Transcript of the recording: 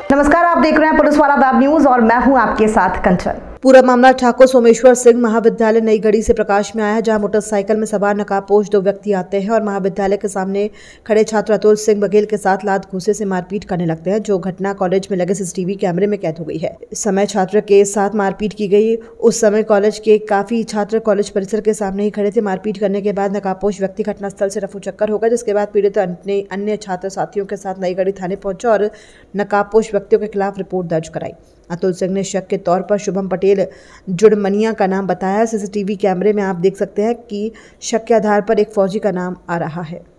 नमस्कार, आप देख रहे हैं पुलिस वाला वेब न्यूज और मैं हूं आपके साथ कंचन। पूरा मामला ठाकुर सोमेश्वर सिंह महाविद्यालय नई गढ़ी से प्रकाश में आया, जहां मोटरसाइकिल में सवार नकाबपोश दो व्यक्ति आते हैं और महाविद्यालय के सामने खड़े छात्र अतुल सिंह बघेल के साथ लात घूंसे से मारपीट करने लगते हैं, जो घटना कॉलेज में लगे सीसीटीवी कैमरे में कैद हो गई है। इस समय छात्र के साथ मारपीट की गई। उस समय कॉलेज के काफी छात्र कॉलेज परिसर के सामने ही खड़े थे। मारपीट करने के बाद नकाबपोश व्यक्ति घटनास्थल से रफू चक्कर हो गए, जिसके बाद पीड़ित ने अन्य छात्र साथियों के साथ नई गढ़ी थाने पहुंचा और नकाबपोश व्यक्तियों के खिलाफ रिपोर्ट दर्ज कराई। अतुल सिंह ने शक के तौर पर शुभम पटेल जुड़मनिया का नाम बताया। सीसीटीवी कैमरे में आप देख सकते हैं कि शक के आधार पर एक फौजी का नाम आ रहा है।